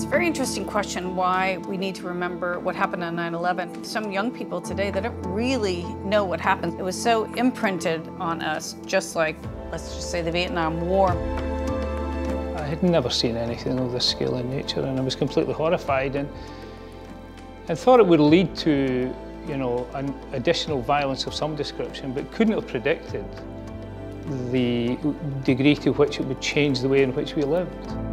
It's a very interesting question why we need to remember what happened on 9/11. Some young people today, they don't really know what happened. It was so imprinted on us, just like, let's just say, the Vietnam War. I had never seen anything of this scale and nature, and I was completely horrified and thought it would lead to, you know, an additional violence of some description, but couldn't have predicted the degree to which it would change the way in which we lived.